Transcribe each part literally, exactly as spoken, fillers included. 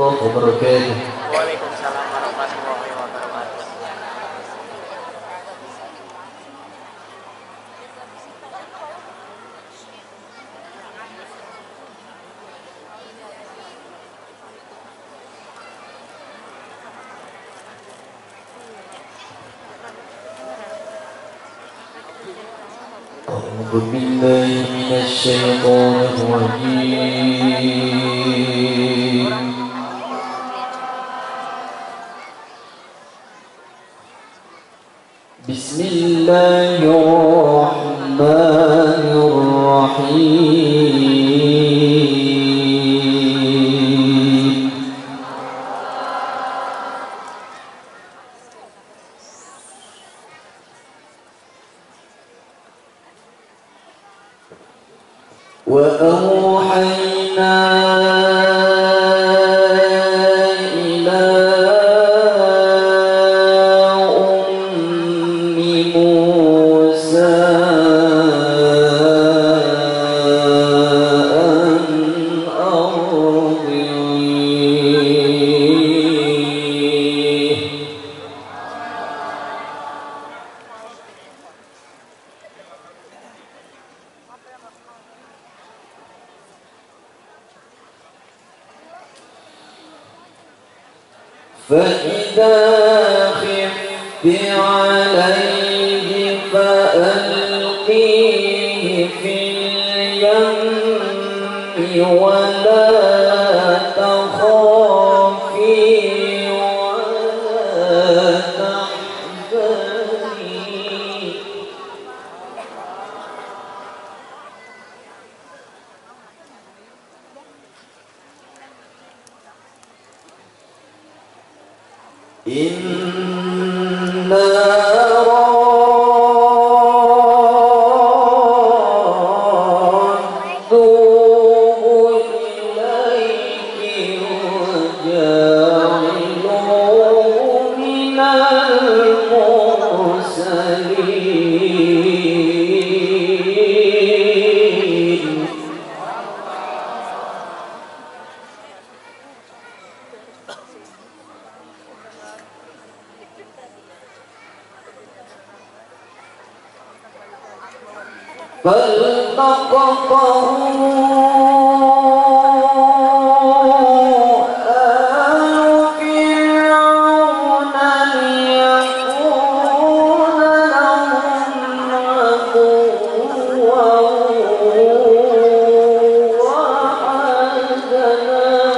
wabarakatuh. Waalaikumsalam warahmatullahi wabarakatuh. أعوذ بالله من الشيطان الرجيم. بسم الله الرحمن الرحيم. وأوحينا إلى أم موسى أن أرضعيه. فإذا خفت عليه فألقيه في اليم ولا تخافي ولا تحزني. إنا رادوه إليك وجاعلوه من المرسلين. فالتقطه آل فرعون ليكون لهم عدوا وحزنا.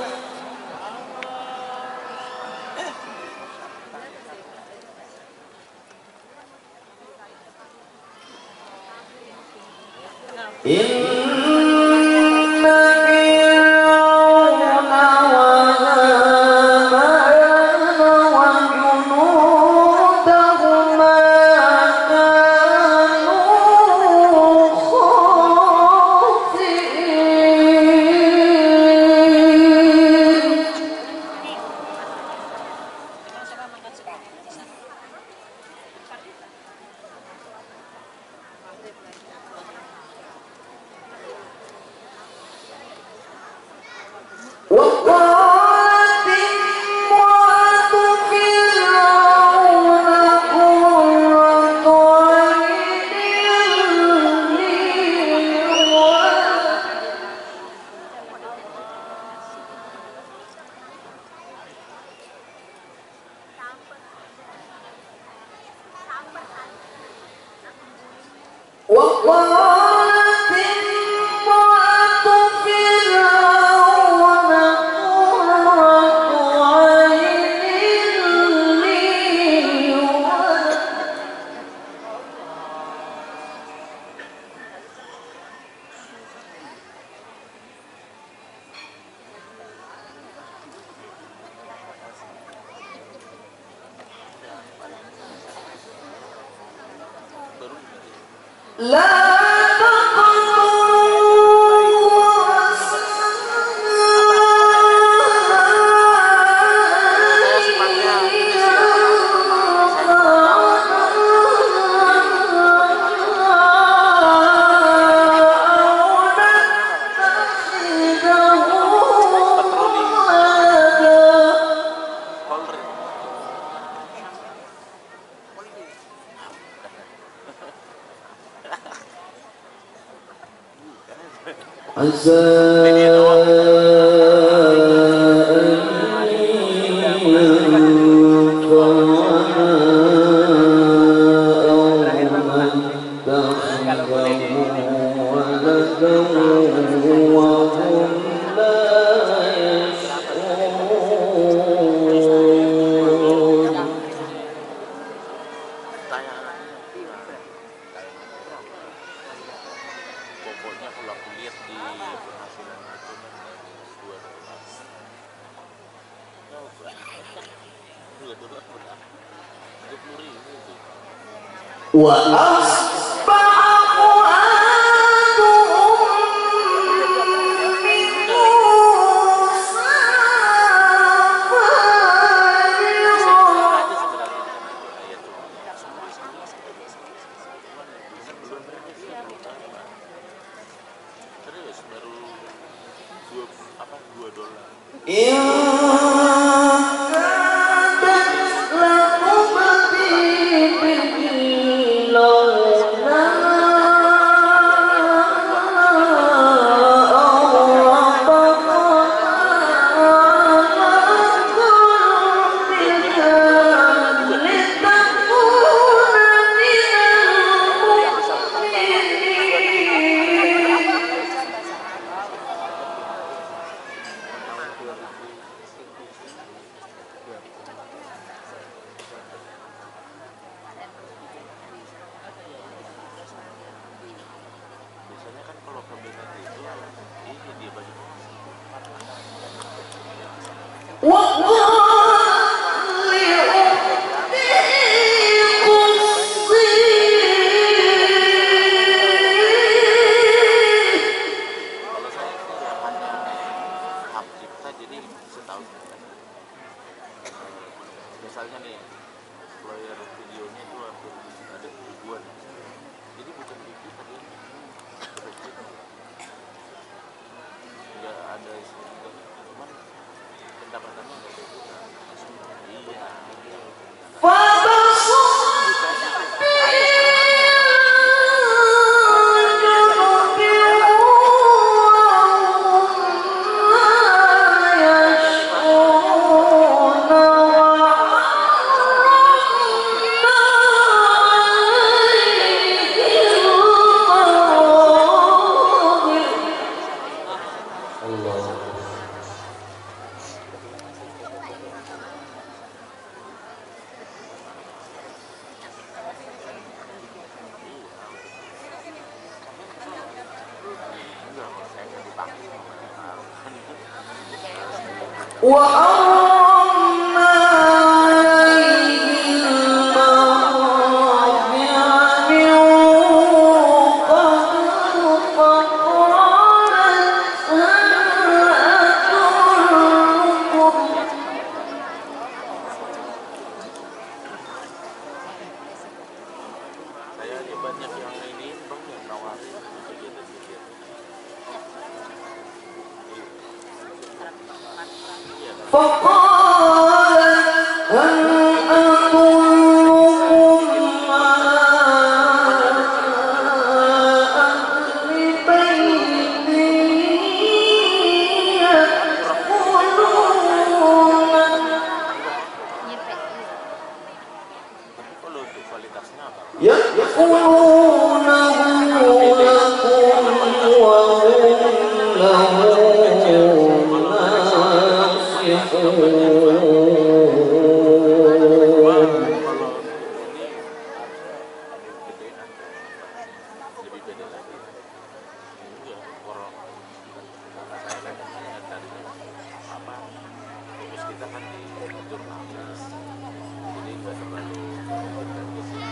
إن فرعون وهامان وجنودهما كانوا خاطئين. وقالت امرأة فرعون قرة عين لي ولك. وقالت امرأة فرعون قرة عين لي ولك. لا عسى pokoknya kalau aku lihat di penghasilan itu kan dua dolar dua dolar berapa? Dua puluh ribu itu. Wa asbaha fuadu ummi Musa Serius baru dua apa dua dolar. Biasanya kan kalau kabinet itu ini dia bagi kalau saya sih ya hanya hak cipta jadi setahun misalnya nih player videonya itu hampir ada ribuan jadi bukan dikit tapi nggak ada istilah cuman pendapatannya nggak berkurang iya wa harramna alayhi al-marabi'a min qablu faqalat ha'atullukum saya aja banyak yang ini bang yang nawarin kegiatan-kegiatan iya kan فقالت هل أدلكم على أهل بيت tapi kalau untuk kualitasnya apa يأكلونه لكم وهم له kalau ini gedean lebih beda lagi enggak orang karena saya kan hanya dari apa fokus kita kan di jurnalis jadi nggak terlalu memikirkan ke sini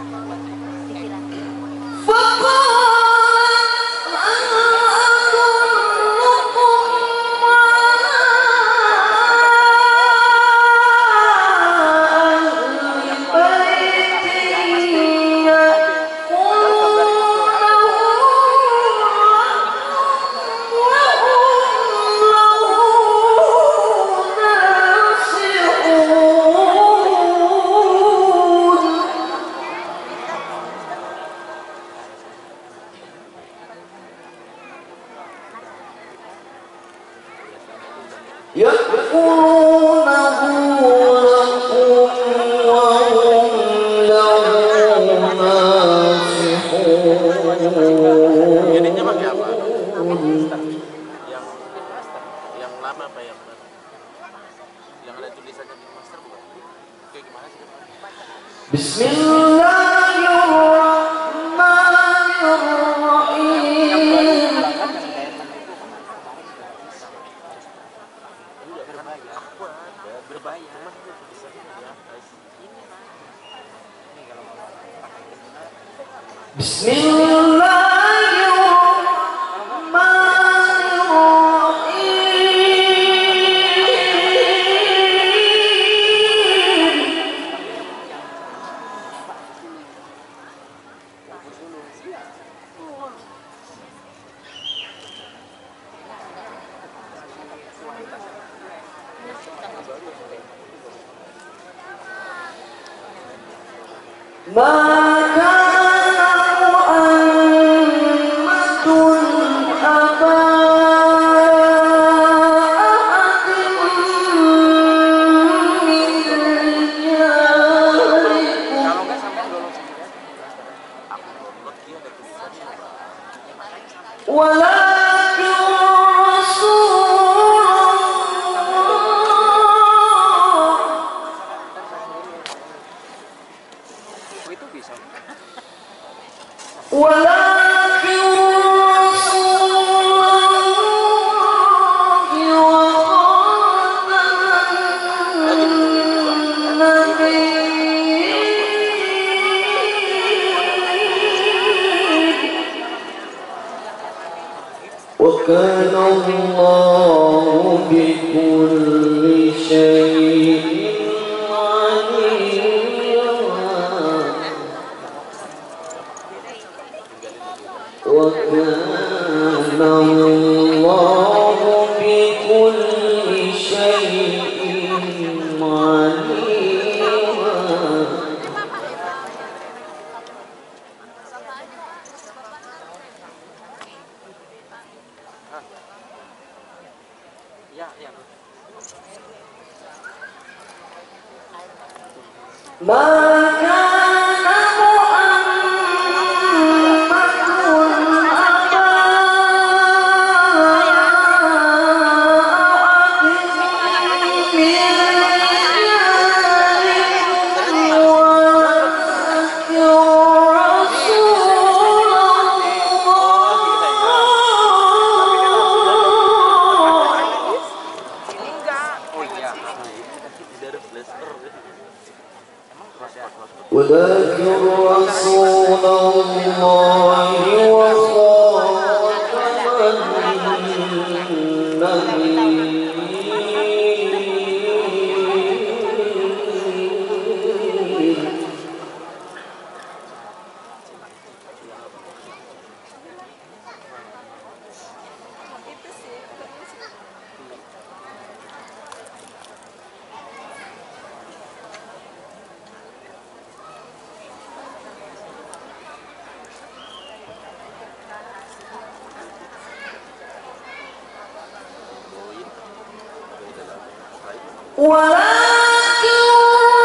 فقالت Yang ada tulisannya di master bukan? Oke, gimana sih? Bismillahirrahmanirrahim. Berbayar. وكان الله بكل شيء عليما وكان الله بكل شيء عليما. Ya, ya. Maka ولكن رسول الله وخاتم النبيين. ولكن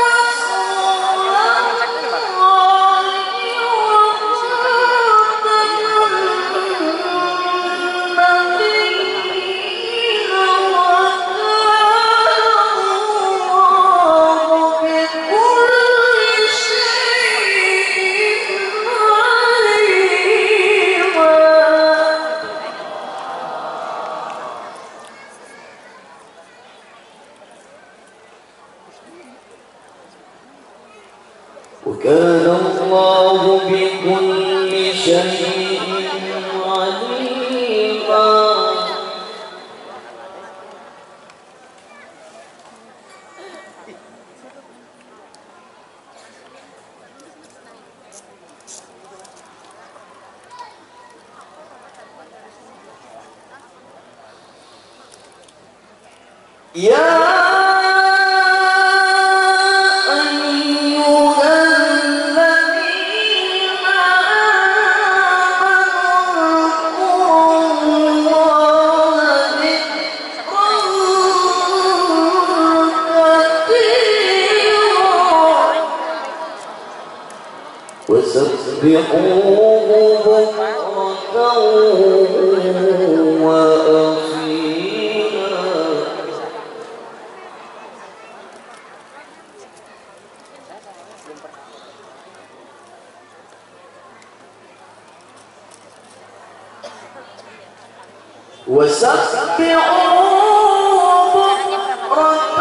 وكان الله بكل شيء عليما. يا وسبحوه بكرة وأصيلا. وسبحوه بكرة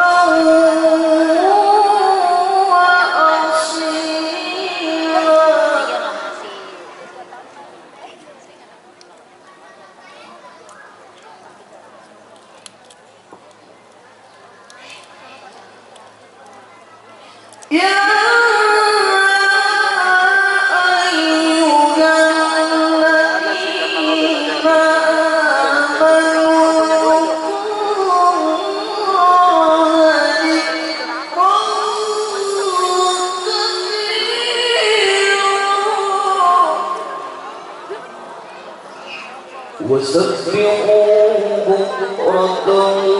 وأصيلا يا وسبحوه بكرة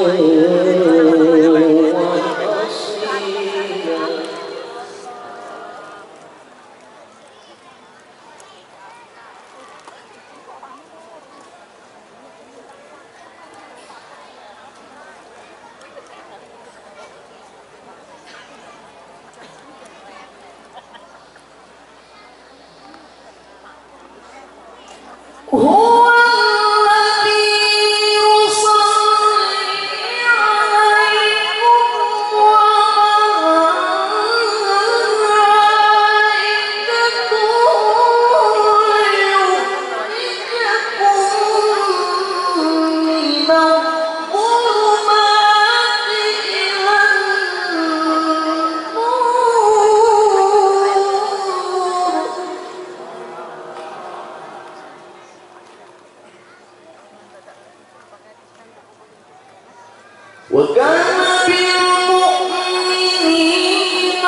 وأصيلا هو الذي يصلي عليكم وملائكته ليخرجكم من الظلمات إلى النور وكان بالمؤمنين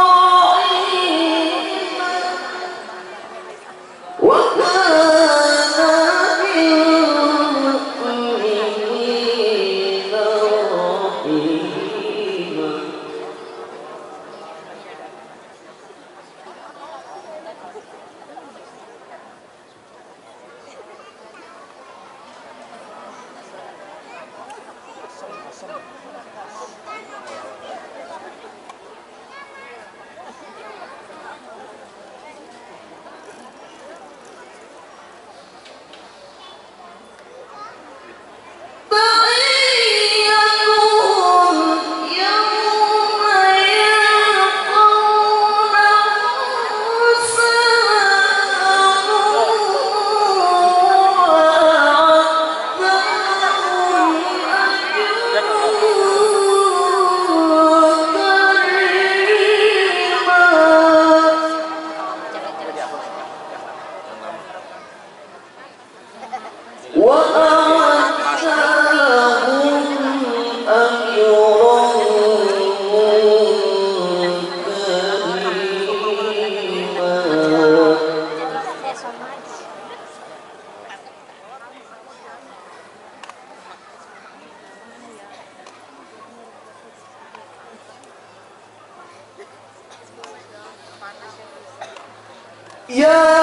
رحيما وكان بالمؤمنين رحيما تحيتهم يوم يلقونه سلام وأعد لهم أجرا كريما وأعد لهم أجرا كريما يا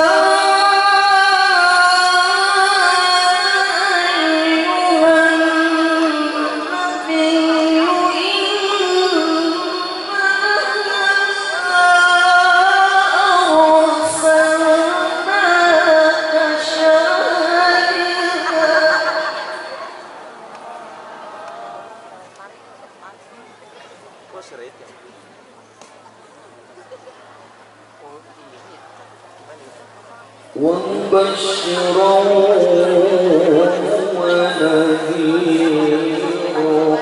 ومبشرا ونذيرا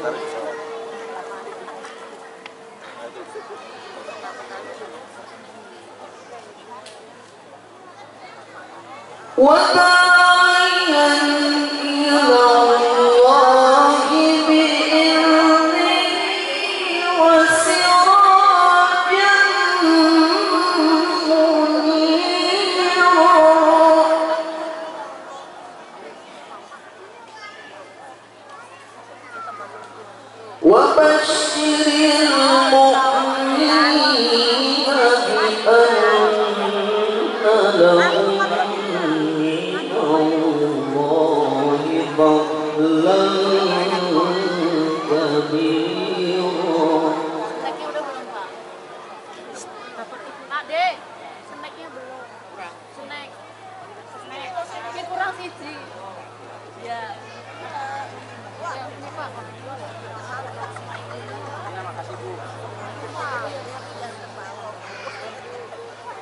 وداعيا إلى الله بإذنه وسراجا منيرا وبشر المؤمنين بأن لهم من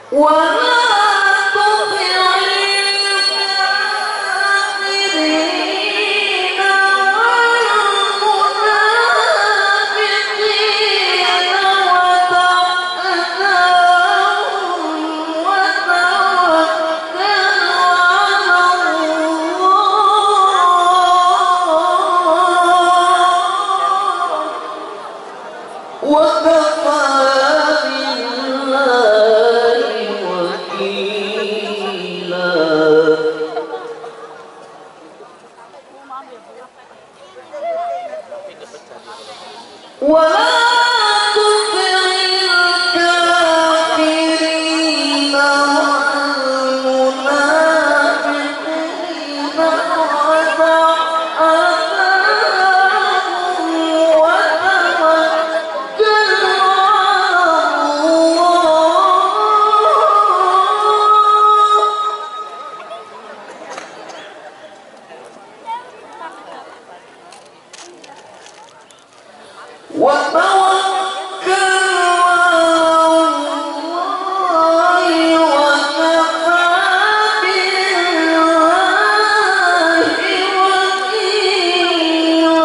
ولا تطع الكافرين والمنافقين وتعذرهم وتوكل على الله وكفى بالله وكيلا. ولا تطع الكافرين والمنافقين وتعذرهم وتوكل وتوكل على الله وكفى بالله وكيلا.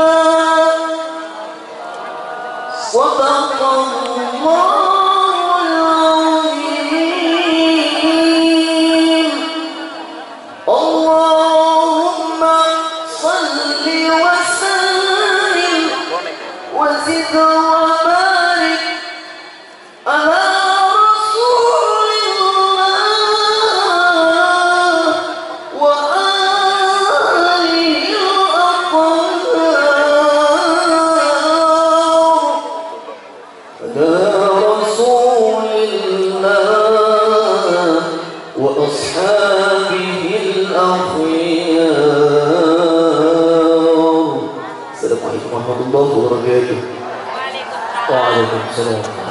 صدق الله العظيم. اللهم صل وسلم وزد وبارك على رسول الله وآله الأطهار. على رسول الله وأصحابه الأخيار. السلام عليكم ورحمة الله وبركاته. وعليكم السلام.